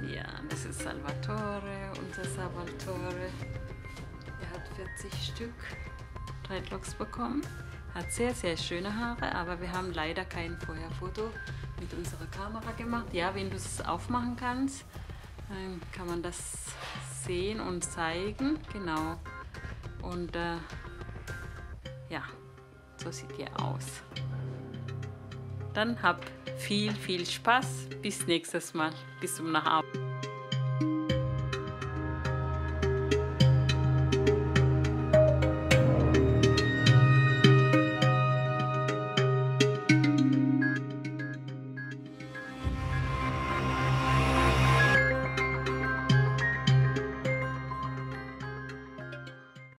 Ja, das ist Salvatore, unser Salvatore. Er hat 40 Stück Dreadlocks bekommen. Hat sehr, sehr schöne Haare, aber wir haben leider kein Vorherfoto mit unserer Kamera gemacht. Ja, wenn du es aufmachen kannst, dann kann man das sehen und zeigen. Genau. Und ja, so sieht er aus. Dann hab viel, viel Spaß. Bis nächstes Mal. Bis zum Nachabend.